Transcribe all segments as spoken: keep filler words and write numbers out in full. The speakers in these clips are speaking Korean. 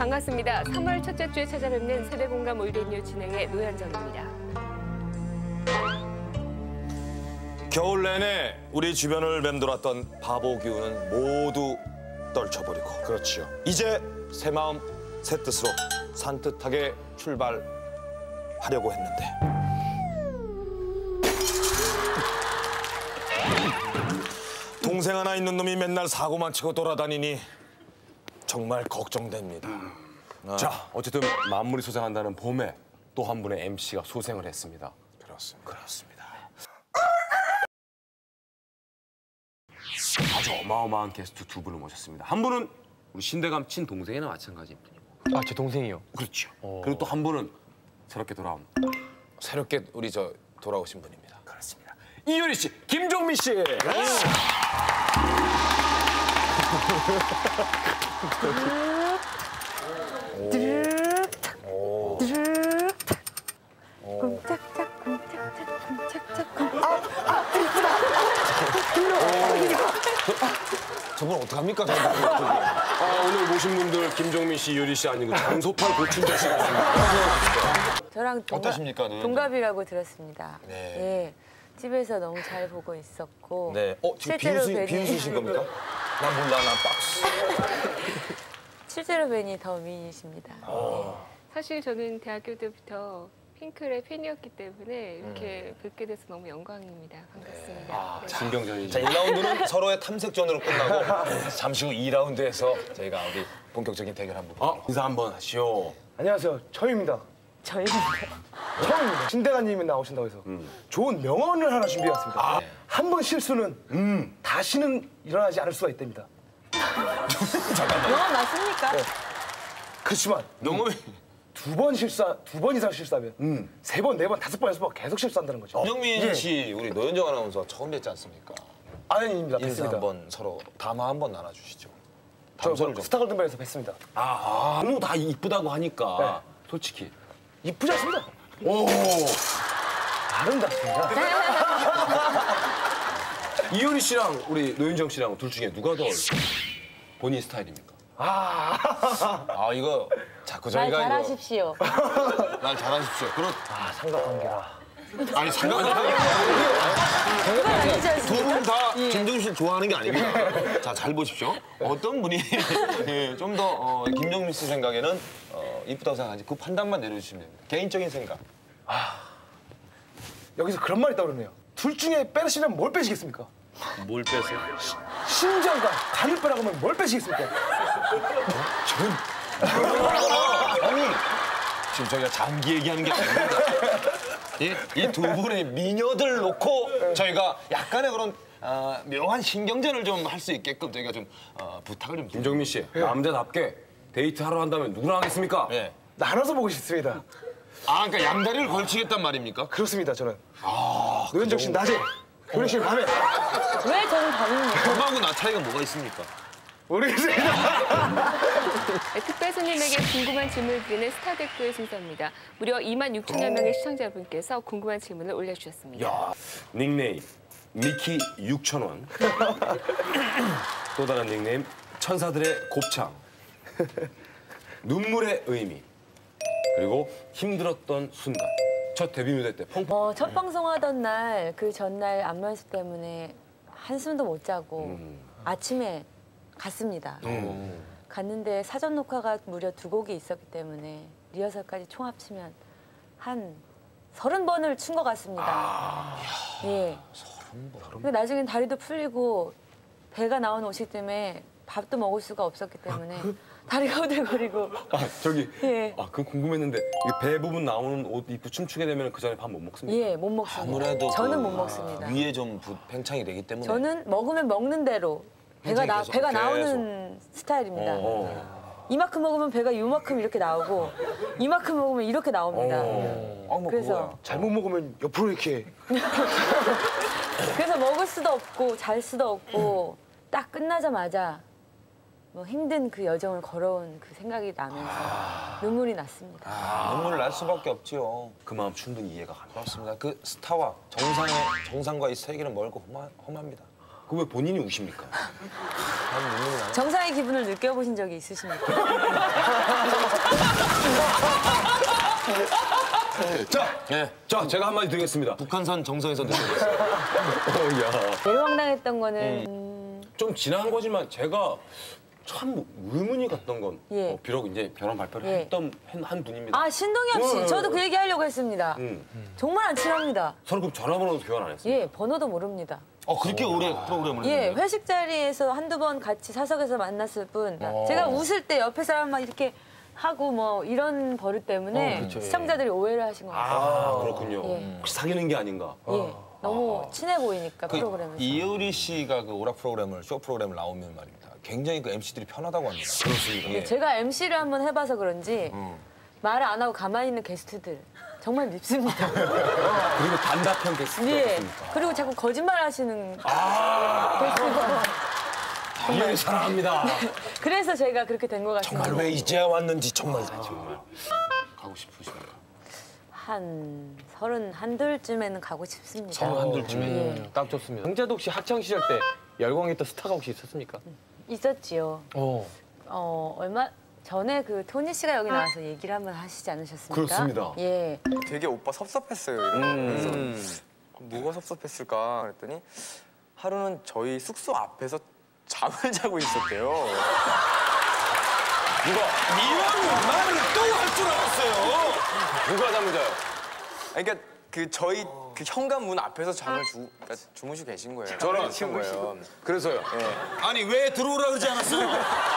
반갑습니다. 삼월 첫째 주에 찾아뵙는 세대공감 올드뉴 진행의 노현정입니다. 겨울 내내 우리 주변을 맴돌았던 바보 기운은 모두 떨쳐버리고 그렇지요. 이제 새 마음 새 뜻으로 산뜻하게 출발하려고 했는데 동생 하나 있는 놈이 맨날 사고만 치고 돌아다니니 정말 걱정됩니다. 아. 자, 어쨌든 만물이 소생한다는 봄에 또 한 분의 엠씨가 소생을 했습니다. 그렇습니다. 그렇습니다. 아주 어마어마한 게스트 두 분을 모셨습니다. 한 분은 우리 신대감 친동생이나 마찬가지인 분이고. 아, 제 동생이요? 그렇죠. 어... 그리고 또 한 분은 새롭게 돌아온. 새롭게 우리 저 돌아오신 분입니다. 그렇습니다. 이효리 씨, 김종민 씨. 네. 쿵짝짝 쿵짝짝 쿵짝짝 쿵. 아, 아, 저분 어떡합니까? 저분. 아, 오늘 모신 분들 김종민 씨, 이효리 씨 아니고 장소팔 고춘자 씨였습니다. 저랑 동갑, 어떠십니까, 노현정? 동갑이라고 들었습니다. 네. 예, 집에서 너무 잘 보고 있었고. 네. 어, 지금 실제로 비웃으, 뵈니- 비웃으신 겁니까? 난 몰라, 난 박스. 실제로 뵈니 더 미인이십니다. 사실 저는 대학교 때부터 핑클의 팬이었기 때문에 이렇게 뵙게 돼서 너무 영광입니다. 반갑습니다. 아, 네. 진경전이죠. 자, 일 라운드는 서로의 탐색전으로 끝나고 잠시 후 이 라운드에서 저희가 우리 본격적인 대결 한번 아, 인사 한번 하시오. 안녕하세요. 처입니다. 저희입니다. 처입니다. 신대가님이 나오신다고 해서 좋은 명언을 하나 준비해왔습니다. 한 번 실수는 다시는 일어나지 않을 수가 있답니다. 영화 맞습니까? 네. 그렇지만 명언이 두 번 실수, 두 번 이상 실수하면 세 번, 네 번, 다섯 번, 여섯 번 계속 실수한다는 거죠. 김정민 예. 씨, 우리 노현정 아나운서 처음 뵙지 않습니까? 아닙니다. 인사 뵙습니다. 한번 서로 담화 한번 나눠주시죠. 저 담소를 좀. 스타골든벨에서 뵙습니다. 아, 너무 다 이쁘다고 하니까 솔직히. 이쁘지 않습니다. 오. 아름답습니다. 이효리 씨랑 우리 노현정 씨랑 둘 중에 누가 더 본인 스타일입니까? 아, 이거 자꾸 말 저희가 이거 잘하십시오. 날 잘하십시오. 그렇 아, 삼각관계라. 아니 상관없어요. 그건 아니지 않습니까? 두 분 다 김정민 씨를 좋아하는 게 아닙니다. 자, 잘 보십시오. 어떤 분이 예, 좀 더 어, 김정민 씨 생각에는 어, 이쁘다고 생각하는지 그 판단만 내려주시면 됩니다. 개인적인 생각. 여기서 그런 말이 떠오르네요. 둘 중에 빼시면 뭘 빼시겠습니까? 뭘 빼세요? 심장과 간을 빼라고 하면 뭘 빼시겠습니까? 아니, 지금 저희가 장기 얘기하는 게 아닙니다. 이 두 분의 미녀들 놓고 저희가 약간의 그런 어, 묘한 신경전을 좀 할 수 있게끔 저희가 좀 어, 부탁을 좀. 김종민 씨, 남자답게 데이트 하러 한다면 누구랑 하겠습니까? 네. 나눠서 보고 싶습니다. 아, 그러니까 양다리를 걸치겠단 말입니까? 그렇습니다, 저는. 아, 노현정 씨는 낮에, 효리 씨는 밤에. 왜 저는 밤입니까? 저하고 나 차이가 뭐가 있습니까? 모르겠습니다. 네, 특별 손님에게 궁금한 질문을 드리는 스타 댓글 순서입니다. 무려 이만 육천여 명의 시청자분께서 궁금한 질문을 올려주셨습니다. 야, 닉네임 미키 육천 원. 또 다른 닉네임 천사들의 곱창. 눈물의 의미. 그리고 힘들었던 순간. 첫 데뷔 무대 때 펑펑. 어, 첫 방송하던 날, 그 전날 안무 연습 때문에 한숨도 못 자고 아침에 갔습니다. 갔는데 사전 녹화가 무려 두 곡이 있었기 때문에 리허설까지 총 합치면 한 서른 번을 춘 것 같습니다. 예. 서른 번. 근데 나중엔 다리도 풀리고 배가 나온 옷이기 때문에 밥도 먹을 수가 없었기 때문에 다리가 후들거리고. 아, 저기. 예. 아, 그건 궁금했는데 이 배 부분 나오는 옷 입고 춤추게 되면 그 전에 밥 못 먹습니까? 예, 못 먹습니다. 아무래도 저는 그 못 먹습니다. 위에 좀 부, 팽창이 되기 때문에. 저는 먹으면 먹는 대로 배가 나 계속, 배가 계속. 나오는 스타일입니다. 어. 이만큼 먹으면 배가 이만큼 이렇게 나오고 이만큼 먹으면 이렇게 나옵니다. 아, 뭐 그래서 그거야. 잘못 먹으면 옆으로 이렇게. 그래서 먹을 수도 없고 잘 수도 없고 딱 끝나자마자 뭐 힘든 그 여정을 걸어온 그 생각이 나면서 눈물이 났습니다. 아, 눈물을 날 수밖에 없지요. 그 마음 충분히 이해가 갑니다. 그렇습니다. 그 스타와 정상의 정상과 이 세계는 멀고 험하, 험합니다. 그 왜 본인이 우십니까? 눈물이 나네. 정상의 기분을 느껴보신 적이 있으십니까? 자, 네. 자, 제가 한마디 드리겠습니다. 북한산 정상에서 느껴졌어요. 어, 야. 제일 황당했던 거는 음, 좀 지나간 거지만 제가 참 의문이 갔던 건 예. 어, 비록 이제 결혼 발표를 예. 했던 한, 한 분입니다. 아 신동엽 씨, 어, 저도 어, 그 얘기 하려고 했습니다. 음. 정말 안 친합니다. 서로 그럼 전화번호도 교환 안 했어요. 예, 번호도 모릅니다. 어, 그렇게 오래 프로그램을 예, 했는데. 회식 자리에서 한두 번 같이 사석에서 만났을 뿐. 제가 웃을 때 옆에 사람 막 이렇게 하고 뭐 이런 버릇 때문에 시청자들이 오해를 하신 것 같아요. 아, 그렇군요. 예. 혹시 사귀는 게 아닌가? 예, 너무 친해 보이니까 그 프로그램에서. 이효리 씨가 그 오락 프로그램을 쇼 프로그램을 나오면 말입니다. 굉장히 그 엠씨들이 편하다고 합니다. 그렇습니다. 예. 제가 엠씨를 한번 해봐서 그런지 말을 안 하고 가만히 있는 게스트들 정말 밉습니다. 그리고 단답형 게스트가 예. 없습니까? 그리고 자꾸 거짓말 하시는 게스트가. 이효리 사랑합니다. 그래서 제가 그렇게 된 것 같습니다. 정말 왜 이제야 왔는지 정말 정말 가고 싶으십니까? 한 서른 한둘쯤에는 가고 싶습니다. 서른 한둘쯤에. 예. 딱 좋습니다. 홍재덕 씨 학창 시절 때 열광했던 스타가 혹시 있었습니까? 있었지요. 어. 어, 얼마 전에 그 토니 씨가 여기 나와서 얘기를 한번 하시지 않으셨습니까? 그렇습니다. 예. 되게 오빠 섭섭했어요. 이러면서 그래서 뭐가 섭섭했을까 그랬더니 하루는 저희 숙소 앞에서 잠을 자고 있었대요. 누가? 이런 말을 또 할 줄 알았어요. 누가 잠을 자요? 아니, 그러니까 그 저희 그 현관문 앞에서 잠을 주, 그러니까 주무시고 계신 거예요. 저런 계신 거예요. 그래서요. 예. 아니 왜 들어오라 그러지 않았어요?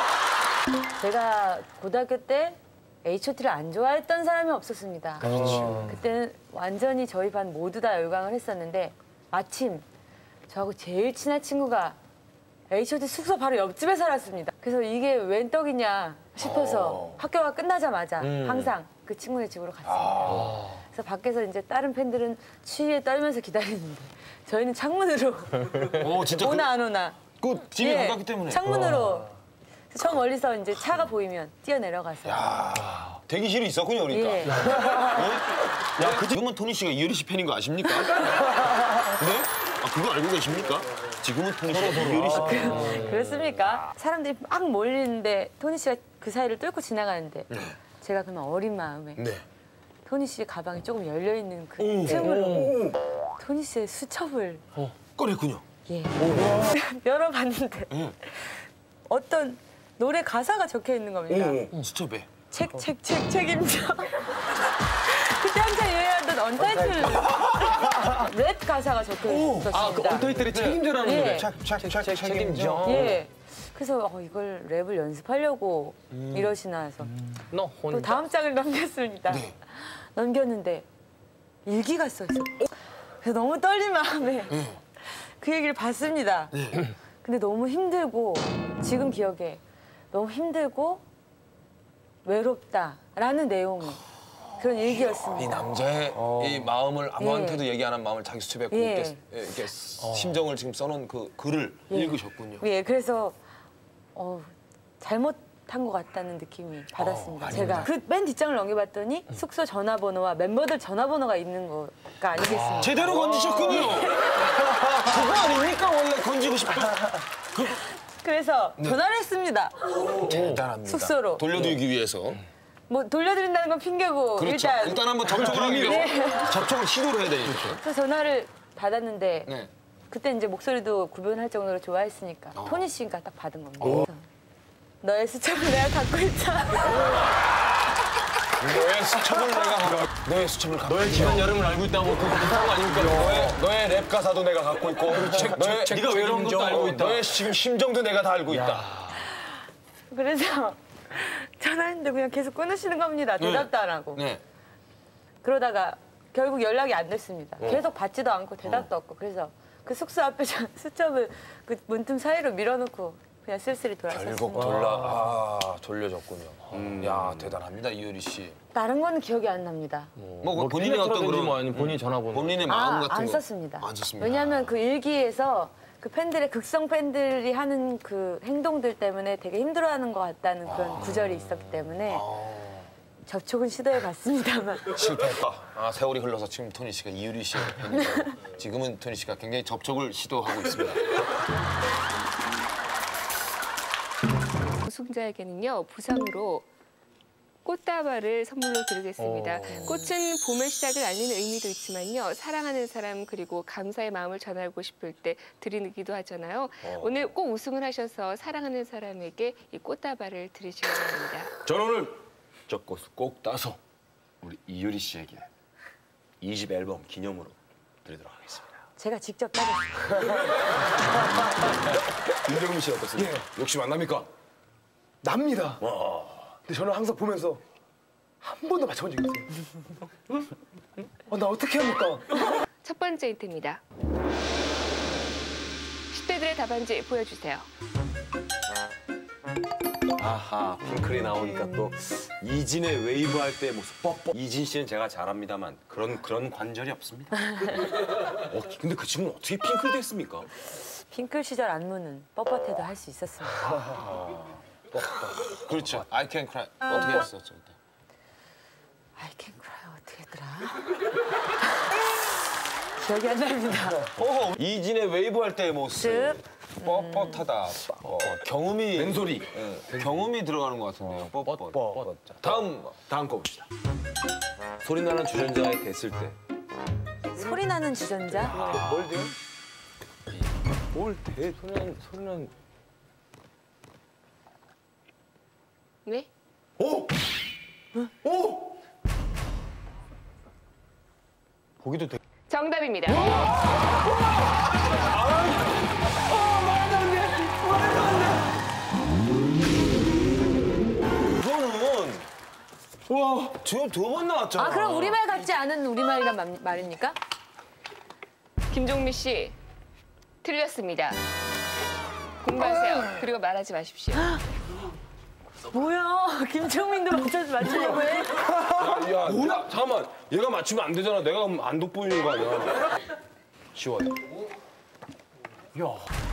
제가 고등학교 때 에이치 오 티를 안 좋아했던 사람이 없었습니다. 그때는 완전히 저희 반 모두 다 열광을 했었는데 마침 저하고 제일 친한 친구가 에이치 오 티 숙소 바로 옆집에 살았습니다. 그래서 이게 웬 떡이냐 싶어서 학교가 끝나자마자 항상 그 친구네 집으로 갔습니다. 그래서 밖에서 이제 다른 팬들은 추위에 떨면서 기다리는데 저희는 창문으로 오 진짜 오나 안 오나 그 집이 예, 가깝기 때문에. 창문으로 저 멀리서 이제 차가 보이면 뛰어내려가서 대기실이 있었군요, 그러니까. 예. 야, 그 지금은 토니 씨가 이효리 씨 팬인 거 아십니까? 네? 아, 그거 알고 계십니까? 지금은 토니 씨가 이효리 씨 팬. 그렇습니까? 사람들이 막 몰리는데 토니 씨가 그 사이를 뚫고 지나가는데 제가 그러면 어린 마음에 네. 토니 씨 가방이 조금 열려 있는 그 틈으로 토니 씨의 수첩을 꺼냈군요. 예. 열어봤는데 어떤 노래 가사가 적혀 있는 겁니다. 수첩에. 책, 책, 책, 책임져. 그때 한창 유행하던 언타이틀 랩 가사가 적혀 있었습니다. 아, 그 언터이틀의 책임져라는 예. 노래. 착착착 책임져. 예. 그래서 어, 이걸 랩을 연습하려고 이러시나 해서 너 또 혼자. 다음 장을 넘겼습니다. 넘겼는데 일기가 써 있어요. 그래서 너무 떨린 마음에 그 얘기를 봤습니다. 근데 너무 힘들고 지금 기억에 너무 힘들고 외롭다라는 내용의 그런 일기였습니다. 이 남자의 이 마음을 아무한테도 얘기 안 한 마음을 자기 수첩에 꼭 예. 이렇게, 이렇게 심정을 지금 써놓은 그 글을 읽으셨군요. 예, 그래서 어, 잘못한 것 같다는 느낌이 받았습니다. 제가 그 맨 뒷장을 넘겨봤더니 숙소 전화번호와 멤버들 전화번호가 있는 거가 아니겠습니까? 제대로 건지셨군요. 그거 아닙니까 원래 건지고 싶다. 그래서 전화를 했습니다. 대단합니다. 숙소로. 돌려드리기 위해서. 뭐 돌려드린다는 건 핑계고 그렇죠. 일단 일단, 한번 접촉을 하기 위해서 접촉을 시도를 해야 되니까. 그래서 전화를 받았는데 네. 그때 이제 목소리도 구별할 정도로 좋아했으니까 토니 씨가 딱 받은 겁니다. 그래서 너의 수첩을 내가 갖고 있다. 너의 수첩을 내가 너의 수첩을 갖고 너의 지난 여름을 알고 있다고 그 그런 거 아닙니까? 너의 너의 랩 가사도 내가 갖고 있고 너의 네가 외로운 것도 알고 있다. 너의 지금 심정도 내가 다 알고 있다. 그래서 전화했는데 그냥 계속 끊으시는 겁니다. 대답도 안 하고. 네. 그러다가 결국 연락이 안 됐습니다. 계속 받지도 않고 대답도 없고 그래서 그 숙소 앞에 저 수첩을 그 문틈 사이로 밀어놓고 그냥 쓸쓸히 돌아섰습니다. 결국 돌라 아 돌려줬군요. 야 대단합니다 이효리 씨. 다른 거는 기억이 안 납니다. 뭐, 본인의 어떤 그런 뭐 아니면 본인 전화번호. 본인의 마음 아, 같은 안 거 썼습니다. 안 썼습니다. 왜냐하면 그 일기에서 그 팬들의 극성 팬들이 하는 그 행동들 때문에 되게 힘들어하는 것 같다는 그런 구절이 있었기 때문에 접촉은 시도해봤습니다만 실패했다. 아 세월이 흘러서 지금 토니 씨가 이효리 씨의 팬이고 지금은 토니 씨가 굉장히 접촉을 시도하고 있습니다. 우승자에게는요 부상으로 꽃다발을 선물로 드리겠습니다. 꽃은 봄의 시작을 알리는 의미도 있지만요. 사랑하는 사람 그리고 감사의 마음을 전하고 싶을 때 드리기도 하잖아요. 오늘 꼭 우승을 하셔서 사랑하는 사람에게 이 꽃다발을 드리시기 바랍니다. 저는 오늘 저 꽃을 꼭 따서 우리 이효리 씨에게 이 집 앨범 기념으로 드리도록 하겠습니다. 제가 직접 따겠습니다. 김정민 씨 어떻습니까? 예. 역시 만납니까? 납니다. 근데 저는 항상 보면서 한 번도 맞춰본 적이 없어요. 어, 나 어떻게 합니까? 첫 번째 힌트입니다. 십 대들의 답안지 보여주세요. 아하, 핑클이 나오니까 또 이진의 웨이브 할 때 모습 뻑뻑. 이진 씨는 제가 잘 압니다만 그런 그런 관절이 없습니다. 어, 근데 그 친구는 어떻게 핑클 됐습니까? 핑클 시절 안무는 뻣뻣해도 할 수 있었습니다. 그렇죠. I can cry. 어떻게 했었죠 그때? I can cry 어떻게 했더라? 기억이 안 납니다. 어, 이진의 웨이브 할 때의 모습. 쓱. 뻣뻣하다. 어, 경음이 벤소리. 예, 경음이 들어가는 것 같은데요. 뻣뻣. 뻣뻣. 다음 다음 거 봅시다. 소리 나는 주전자에 됐을 때. 소리 나는 주전자? 뭘 돼요? 뭘 대? 소리 나는 소리 나는. 네? 오! 오! 보기도 되게. 정답입니다. 이거는 와 지금 두 번 나왔잖아. 아 그럼 우리말 같지 않은 우리말이란 말- 말입니까? 김종민 씨 틀렸습니다. 공부하세요. 그리고 말하지 마십시오. 뭐야? 김정민도 맞춰 맞추려고 해? 야, 뭐야? 잠깐만. 얘가 맞추면 안 되잖아. 내가 안 돋보이는 거 아니야. 쉬워요. 야.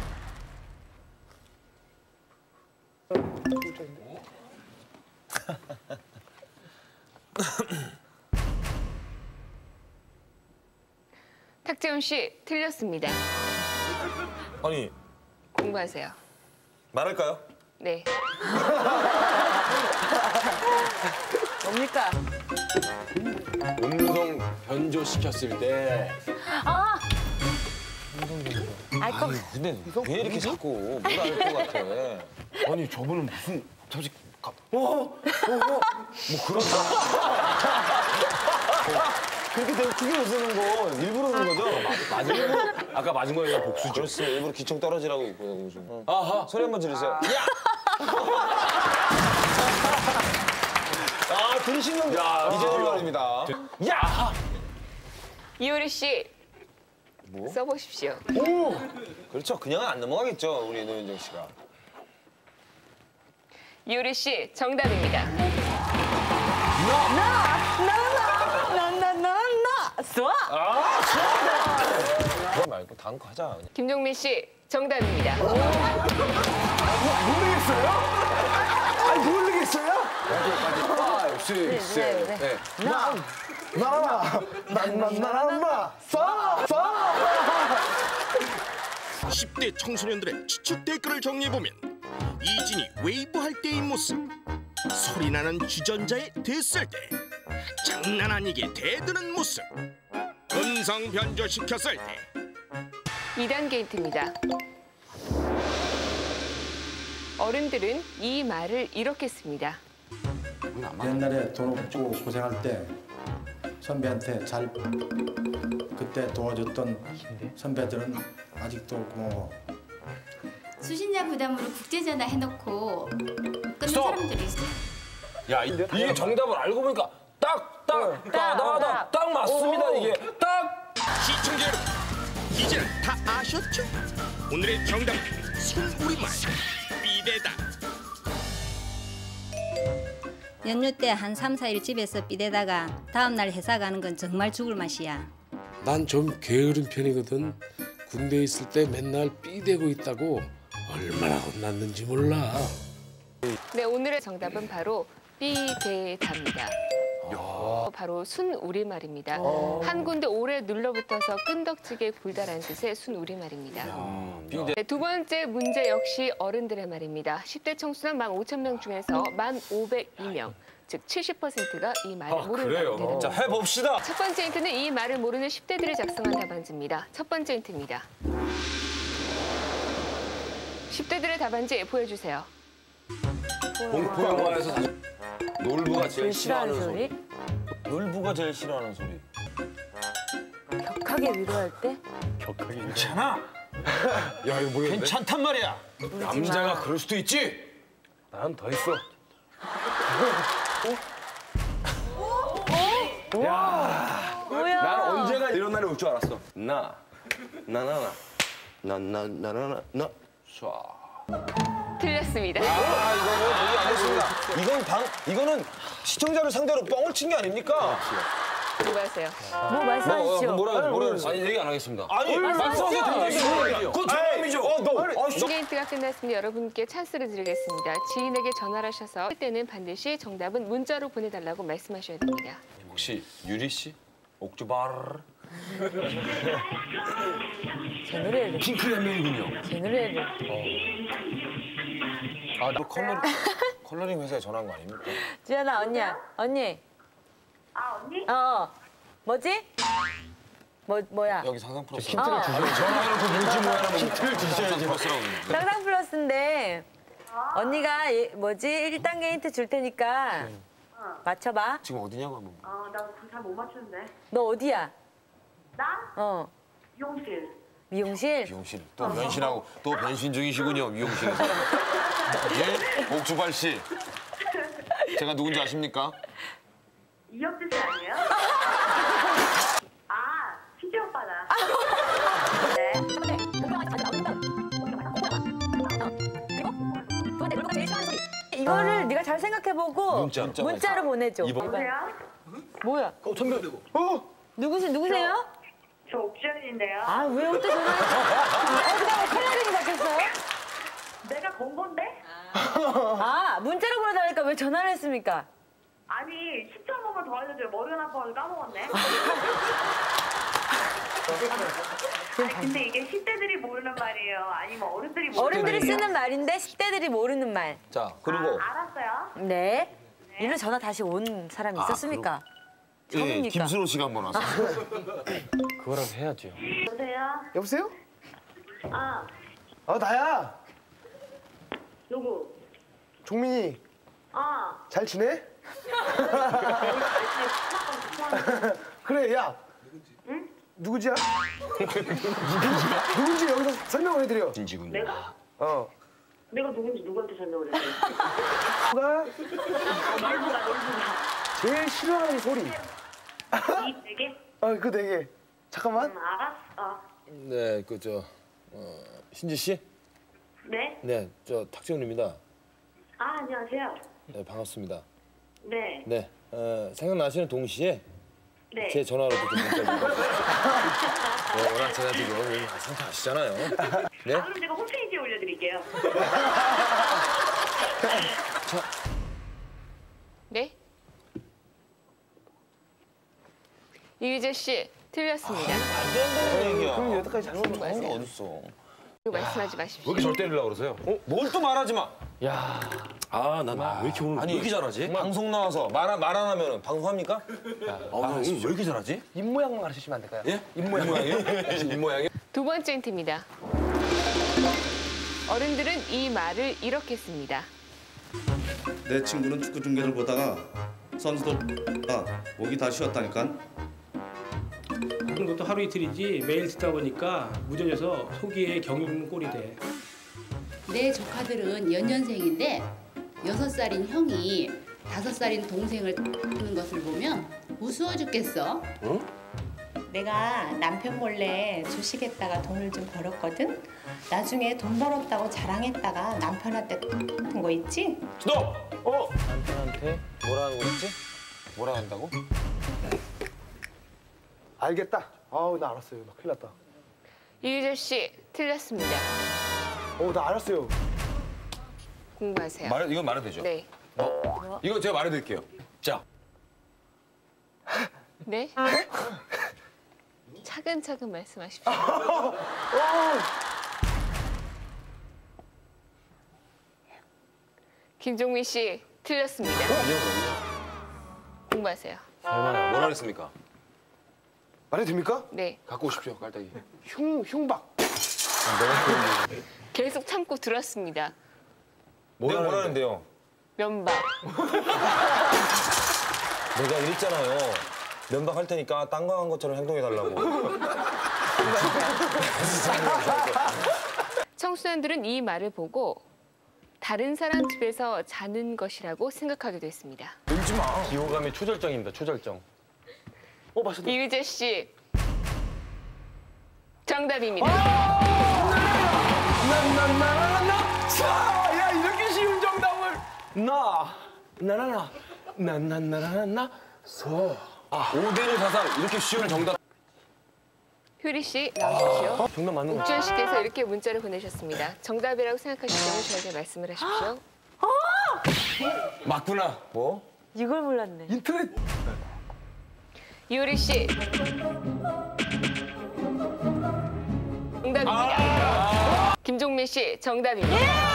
탁재훈 씨 틀렸습니다. 아니 공부하세요. 말할까요? 네. 뭡니까? 음성 변조시켰을 때. 알 것. 근데 왜 이렇게 자꾸 뭘 알 것 같아? 아니, 저분은 무슨 잠시 가. 그렇게 되게 크게 웃는 거 일부러 그런 거죠? 맞은 거? 아까 맞은 거예요, 복수죠. 그렇습니다. 일부러 기청 떨어지라고 있고요, 요즘. 아하. 소리 한번 지르세요. 야! 아, 들으시는 야, 이재동 말입니다. 야! 이효리 씨 써보십시오. 그렇죠. 그냥은 안 넘어가겠죠, 우리 노현정 씨가. 이효리 씨 정답입니다. 나나나나나 쏘아. 그거 말고 다음 거 하자. 김종민 씨 정답입니다. 모르겠어요? 아니 모르겠어요? 파이브, 식스, 네, 셋, 네. 넷. 나, 나나, 나나나나나, 쏴, 쏴. 십 대 청소년들의 추측 댓글을 정리해보면 이진이 웨이브할 때의 모습, 소리나는 주전자에 됐을 때, 장난 아니게 대드는 모습, 음성 변조시켰을 때. 이 단계 힌트입니다. 어른들은 이 말을 이렇게 씁니다. 옛날에 돈 없고 고생할 때 선배한테 잘 그때 도와줬던 선배들은 아직도 고마워. 수신자 부담으로 국제전화 해놓고 끊는 스톱! 사람들이 있어. 야, 이- 이게 정답을 알고 보니까 딱, 딱, 딱, 딱, 딱, 딱 맞습니다, 이게. 딱! 시청자 여러분, 이제는 다 아셨죠? 오늘의 정답은 손우리말 삐대다. 연휴 때 한 삼, 사 일 집에서 삐대다가 다음날 회사 가는 건 정말 죽을 맛이야. 난 좀 게으른 편이거든. 군대에 있을 때 맨날 삐대고 있다고 얼마나 혼났는지 몰라. 네, 오늘의 정답은 바로 삐대답니다. 바로 순우리말입니다. 한 군데 오래 눌러붙어서 끈덕지게 굴다라는 뜻의 순우리말입니다. 네, 두 번째 문제 역시 어른들의 말입니다. 십 대 청소년 만 오천 명 중에서 만 오백이 명, 즉 칠십 퍼센트가 이 말을 모른다고 되는 자, 해봅시다. 첫 번째 힌트는 이 말을 모르는 십 대들이 작성한 답안지입니다. 첫 번째 힌트입니다. 십 대들의 답안지 보여주세요. 공포 영화에서 놀부가 제일 싫어하는 소리. 놀부가 제일 싫어하는 소리. 격하게 위로할 때? 괜찮아. 야 이거 모르겠네. 괜찮단 말이야. 남자가 그럴 수도 있지. 난 더 있어. 뭐야? 난 언제가 이런 날이 올 줄 알았어. 나, 나나나, 나나나나나, 나, 쏴. 틀렸습니다. 아, 이거 뭐 얘기 안 했습니다. 이건 방, 이거는 시청자를 상대로 뻥을 친 게 아닙니까? 누구하세요? 뭐 말씀하시죠? 뭐라, 뭐라 그랬어? 아니 얘기 안 하겠습니다. 아니, 말씀하세요. 그건 정답이죠. 어, 너. 아, 두 개 힌트가 끝났습니다. 여러분께 찬스를 드리겠습니다. 지인에게 전화를 하셔서 할 때는 반드시 정답은 문자로 보내달라고 말씀하셔야 됩니다. 혹시 유리 씨? 옥주바르? 제 노래를. 핑크레명이군요. 제 노래를. 아, 너 컬러, 컬러링 회사에 전화한 거 아닙니까? 지연아 언니야. 언니. 아 언니? 어. 뭐지? 뭐 뭐야? 여기 상상 플러스. 힌트를 주세요. 전화해놓고 뭔지 뭐야라고 힌트를 주셔야지. 플러스라고. 상상 플러스인데 언니가 예, 뭐지? 일 단계 힌트 줄 테니까 맞춰봐. 지금 어디냐고 한번. 아나 그거 잘 못 맞추는데. 너 어디야? 나? 어. 미용실. 미용실? 미용실. 또 변신하고 또 변신 중이시군요. 미용실에서. 예? 옥주발 씨. 제가 누군지 아십니까? 이혁재 씨 아니에요? 아 희재 오빠다. 네. 이거를 네가 잘 생각해보고 문자. 문자로 보내줘. 여보세요? 뭐야? 어, 선배. 어? 누구시 누구세요? 저 옥주현인데요. 아 왜 또 전화했어? 어디다가 컬러링이 바뀌었어요? 내가 건 건데? 아 문자로 보내달라니까 왜 전화를 했습니까? 아니 십초 한 번만 더 알려줘요. 머리가 나빠서 까먹었네. 아니 근데 이게 십 대들이 모르는 말이에요? 아니면 어른들이 모르는 어른들이 말이에요? 쓰는 말인데 십 대들이 모르는 말. 자, 그리고. 아, 알았어요. 네. 일로 전화 다시 온 사람이 있었습니까? 예, 처음입니까? 김수로 씨가 한번 왔어요. 그거라도 해야죠. 여보세요? 여보세요? 아 아, 나야. 누구? 종민이. 아 잘 지내? 그래, 야. 응? 누구지야? 누군지 여기서 설명을 해드려. 진지군요. 내가? 어. 내가 누군지 누구한테 설명을 했어? 누가 놀부가 놀부가. 제일 싫어하는 소리. 이 되게? 어, 그 네 개. 잠깐만. 응 알았어. 네, 그 저 어, 신지 씨? 네? 네, 저 탁재훈입니다. 아 안녕하세요. 네, 반갑습니다. 네. 네, 어, 생각나시는 동시에 네. 제 전화로 좀 문자 주세요. 네, 워낙 제가 지금 여기 상태 아시잖아요. 네? 아, 그럼 제가 홈페이지에 올려드릴게요. 네? 이휘재 씨 틀렸습니다. 안 된다는 얘기야. 그럼 여태까지 잘못 그런 게 어딨어. 말씀하지 왜 마십시오. 이렇게 절 때리려고 그러세요? 어? 뭘 또 말하지 마. 아, 난 왜 이렇게 오늘 아니, 왜 이렇게 잘하지? 방송 나와서 말 안 말 안 하면 방송합니까? 아, 나 오늘 왜 이렇게 잘하지? 입 모양만 가르치시면 안 될까요? 예? 입모양이요? 입모양이요? 두 번째 힌트입니다. 어른들은 이 말을 이렇게 씁니다. 내 친구는 축구 중계를 보다가 선수들 아 목이 다 쉬었다니까. 하는 것도 하루 이틀이지 매일 듣다 보니까 무뎌져서 속이에 경이 있는 꼴이 돼. 내 조카들은 연년생인데 여섯 살인 형이 다섯 살인 동생을 하는 것을 보면 우스워 죽겠어. 응? 내가 남편 몰래 주식했다가 돈을 좀 벌었거든. 나중에 돈 벌었다고 자랑했다가 남편한테 같은 거 있지? 너! 어? 남편한테 뭐라는 거 있지? 뭐라 한다고? 알겠다. 아우, 나 알았어요. 나 큰일 났다. 이휘재 씨 틀렸습니다. 어, 나 알았어요. 공부하세요. 말, 이건 말해도 되죠? 네. 어? 이거 제가 말해드릴게요. 자, 네? 차근차근 말씀하십시오. 김종민 씨 틀렸습니다. 공부하세요. 얼마나 뭐라 그랬습니까? 말해도 됩니까? 네. 갖고 오십시오, 깔때기. 흉, 흉박. 계속 참고 들었습니다. 뭐라 뭐라는데요? 면박. 내가 이랬잖아요. 면박 할 테니까 딴거한 것처럼 행동해달라고. 청소년들은 이 말을 보고 다른 사람 집에서 자는 것이라고 생각하게 됐습니다. 울지 마. 기호감이 초절정입니다, 초절정. 어, 맞췄다. 이휘재 씨 정답입니다. 나나나나나 차! 야 이렇게 쉬운 정답을 나 나나나 나나나나나 서. 아, 오 대 일 사상 이렇게 쉬운 정답. 효리 씨 나오십시오. 정답 맞는 거 옥주현 씨께서 이렇게 문자를 보내셨습니다. 정답이라고 생각하실 경우 저에게 말씀을 하십시오. 맞구나. 뭐? 이걸 몰랐네. 인터넷. 이효리 씨 정답입니다. 아! 김종민 씨 정답입니다.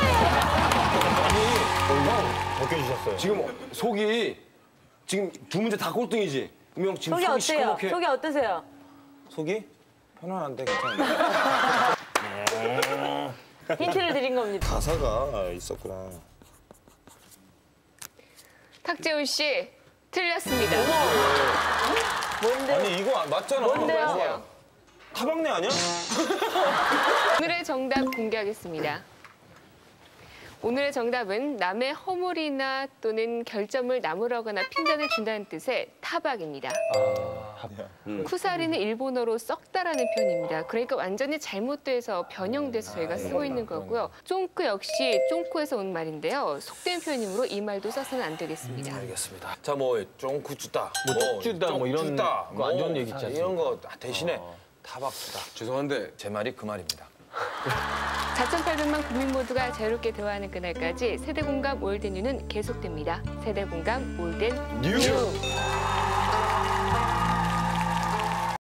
벗겨주셨어요. 지금 속이 지금 두 문제 다 꼴등이지. 분명 지금 속이 속이 어때요? 시커멓게. 속이 어떠세요? 속이 편안한데 괜찮아. 힌트를 드린 겁니다. 가사가 있었구나. 탁재훈 씨 틀렸습니다. 뭔데? 아니 이거 맞잖아. 뭔데요? 타박내 아니야? 오늘의 정답 공개하겠습니다. 오늘의 정답은 남의 허물이나 또는 결점을 나무라거나 핀잔을 준다는 뜻의 타박입니다. 음. 쿠사리는 일본어로 썩다라는 표현입니다. 그러니까 완전히 잘못돼서 변형돼서 저희가 쓰고 있는 거고요. 쫑크 역시 쫑크에서 온 말인데요. 속된 표현이므로 이 말도 써서는 안 되겠습니다. 알겠습니다. 자, 뭐 쫑쿠 쭈다, 뭐 쪽주다, 뭐 이런 쪽주다, 거안 좋은 얘기 있지 이런 거 대신에 타박주다. 죄송한데 제 말이 그 말입니다. 사천팔백만 국민 모두가 자유롭게 대화하는 그날까지 세대공감 올드 뉴는 계속됩니다. 세대공감 올드 뉴.